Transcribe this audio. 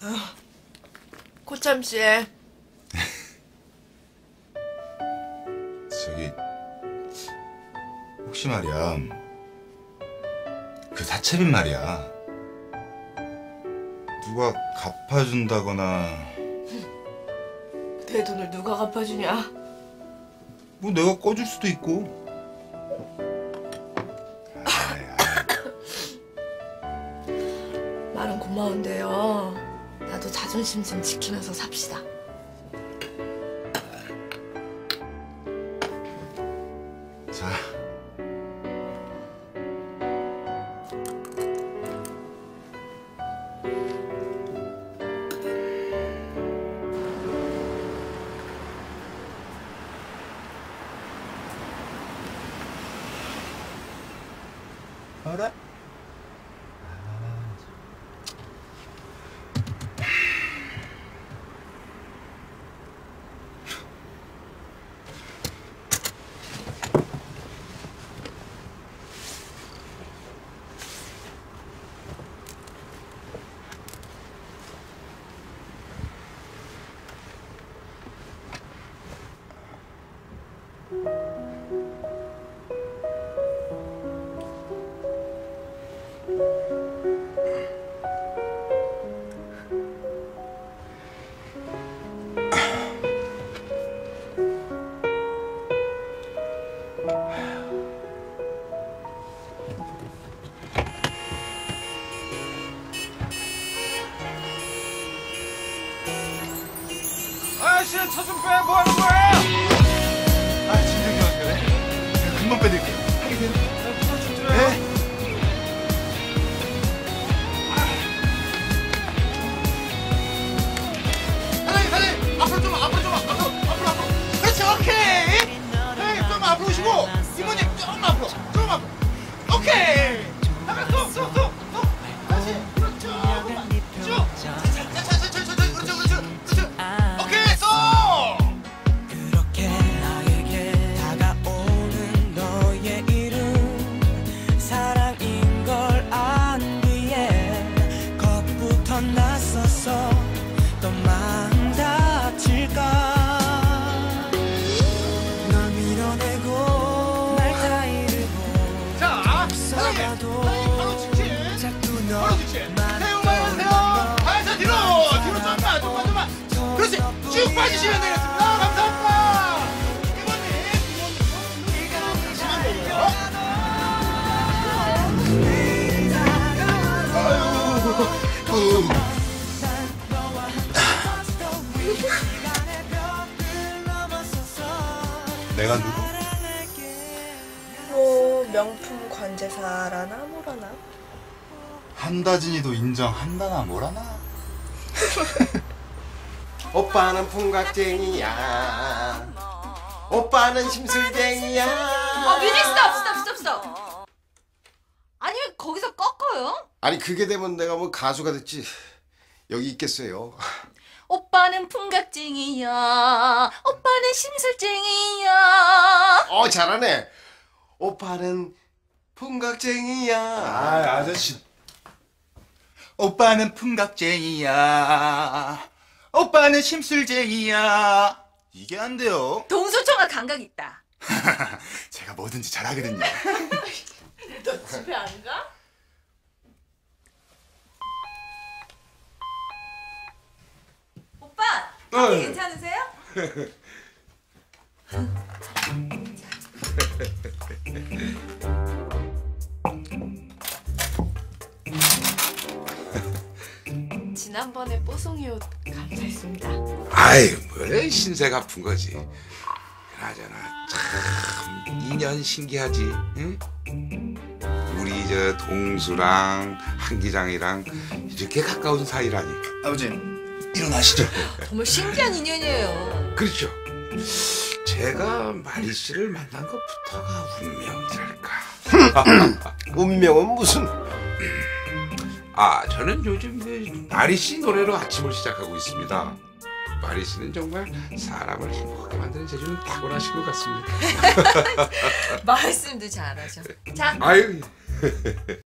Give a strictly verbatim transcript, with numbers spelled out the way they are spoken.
고참 씨. 저기 혹시 말이야, 그 사채빚 말이야, 누가 갚아준다거나. 내 돈을 누가 갚아주냐? 뭐 내가 꺼줄 수도 있고. 아이, 아이. 말은 고마운데요. 나도 자존심 좀 지키면서 삽시다. 자, 알아? 아저씨 차 좀 빼! 뭐 하는 거야? 아, 진정이 그래. 제가 금방 빼드릴게요. 하게 돼요. 네. 사장님 사장님 앞으로 좀 앞으로 좀 앞으로 앞으로 앞으로 그렇지 오케이. 사장님 좀 앞으로 오시고 이모님 좀 앞으로 좀 앞으로 오케이. 잠깐 쏙쏙쏙쏙 다시 그렇죠. 쭉 천천히 그렇죠 그렇죠 그렇죠 오케이 쏙. 그렇게 나에게 다가오는 너의 이름 사랑인 걸 안 뒤에 겁부터 났었어. 또 마음 다칠까 널 밀어내고 날 타이르고 자 사장님 사장님 바로 직진 자꾸 바로 직진 세우만 하세요. 발사 뒤로 뒤로 좀만 좀만 좀만 그렇지 쭉 빠지시면 되겠습니다. 감사합니다. 이모님 이모님 다시만 보고요. 아유 내가 누구? 뭐 명품 관제사라나 뭐라나. 한다진이도 인정한다나 뭐라나. 오빠는 풍각쟁이야. 오빠는 심술쟁이야. 어, 뮤직 스톱 스톱 스톱 스톱. 아니 왜 거기서 꺾어요? 아니 그게 되면 내가 뭐 가수가 됐지 여기 있겠어요. 오빠는 풍각쟁이야. 오빠는 심술쟁이야. 어 잘하네. 오빠는 풍각쟁이야. 아, 아저씨. 오빠는 풍각쟁이야. 오빠는 심술쟁이야. 이게 안 돼요. 동서총각 감각 있다. 제가 뭐든지 잘하거든요. 너 집에 안 가? 오빠, 커피 괜찮으세요? 지난번에 뽀송이 옷 감사했습니다. 아이, 뭘 신세가 아픈 거지. 그나저나 참 인연 신기하지. 응? 우리 저 동수랑 한기장이랑 이렇게 가까운 사이라니. 아버지, 일어나시죠. 정말 신기한 인연이에요. 그렇죠. 제가 마리 씨를 만난 것부터가 운명이랄까. 운명은 무슨? 아, 저는 요즘 그 마리 씨 노래로 아침을 시작하고 있습니다. 마리 씨는 정말 사람을 행복하게 만드는 재주는 탁월하신 것 같습니다. 말씀도 잘하셔. 자, 아유.